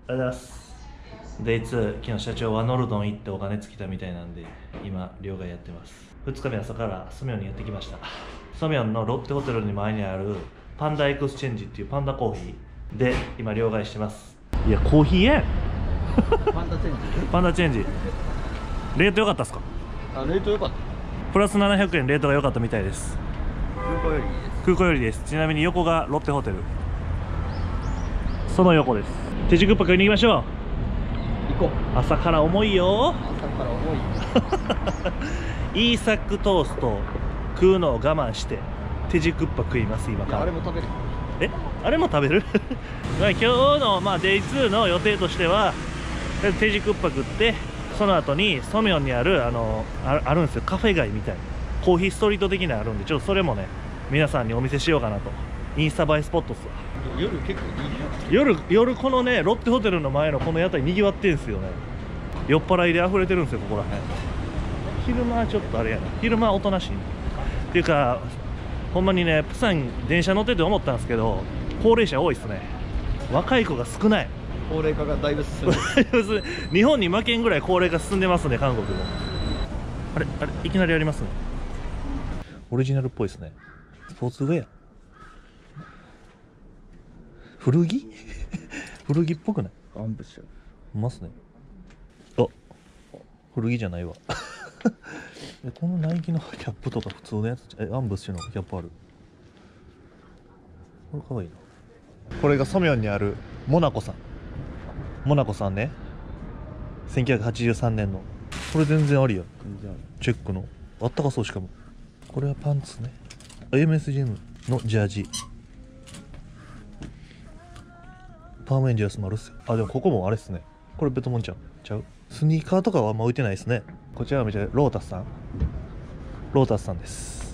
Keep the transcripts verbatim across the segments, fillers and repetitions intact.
ありがとうございます。デイツー、昨日社長はノルドン行ってお金尽きたみたいなんで、今、両替やってます。ふつかめ朝からソミョンにやってきました。ソミョンのロッテホテルに前にあるパンダエクスチェンジっていうパンダコーヒーで今、両替してます。いや、コーヒーやんパンダチェンジパンダチェンジ。レート良かったっすか？ あ、レート良かった。 プラスななひゃくえんレートが良かったみたいです。 空港よりです。 空港よりです。ちなみに横がロッテホテル。その横です。手軸パックに行きましょう。 行こう。 朝から重いよ。 朝から重い。 イーサックトースト食うのを我慢して手軸パック食います今から。 あれも食べる。 え、あれも食べる？今日のまあデイツーの予定としては手軸パック食って、その後にソミョンにあるあの あ, あるんですよ、カフェ街みたいなコーヒーストリート的なのあるんで、ちょっとそれもね皆さんにお見せしようかなと。インスタ映えスポットっすわ。 夜結構いい夜夜このねロッテホテルの前のこの屋台にぎわってんすよね。酔っ払いで溢れてるんですよここら辺。昼間はちょっとあれやな、昼間はおとなしいっていうか、ほんまにねプサン電車乗ってて思ったんですけど、高齢者多いっすね。若い子が少ない。 高齢化がだいぶ進んでる。 日本に負けんぐらい高齢化進んでますね、韓国も。あれあれ、いきなりやりますね。オリジナルっぽいですね。スポーツウェア、古着古着っぽくない？ アンブッシュいますね。あ、古着じゃないわ。え、このナイキのキャップとか普通のやつ、え、アンブッシュのキャップある。これかわいいな。これがソミョンにあるモナコさん。モナコさんね、せんきゅうひゃくはちじゅうさんねんの。これ全然ありや。チェックのあったかそう。しかもこれはパンツね。 エムエスジム のジャージ。パームエンジェルスもあるっすよ。あ、でもここもあれっすね。これベトモンちゃんちゃう。スニーカーとかはあんま置いてないですね。こちらはめちゃロータスさん。ロータスさんです。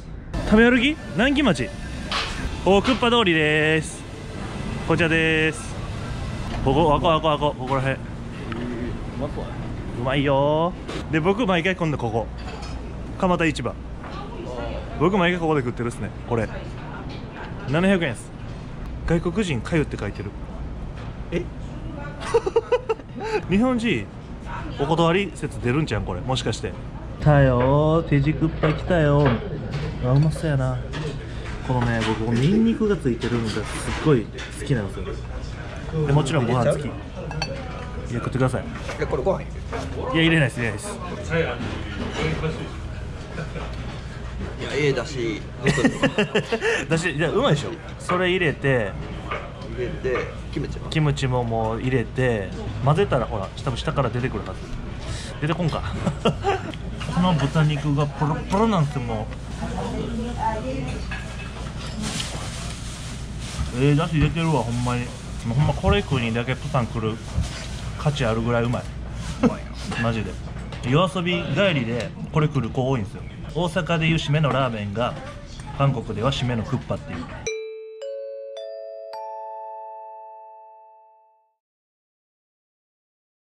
食べ歩き南京町おクッパ通りです。こちらです。ここあこあこあこここらへん、うまそう。 まいよー。で僕毎回今度ここ蒲田市場、僕毎回ここで食ってるっすね。これななひゃくえんです。外国人かゆって書いてる。え日本人お断り説出るんちゃんこれ、もしかして。来たよー、手軸っぱ来たよー。あ、うまそうやな。このね、僕ニンニクがついてるのがすっごい好きなんですよ。でもちろんご飯付き。いや食ってください。 いやこれご飯入れる。 いや入れないです、入れないです。 いやええだしだし、いやうまいでしょ。それ入れて入れてキムチもキムチももう入れて混ぜたらほら多分下から出てくるはず。出てこんか。この豚肉がポロポロなんてもうええだし入れてるわほんまに。もうほんまこれ食いにだけプサン来る価値あるぐらいうまい。マジで夜遊び帰りでこれ来る子多いんですよ。大阪でいう締めのラーメンが韓国では締めのクッパっていう。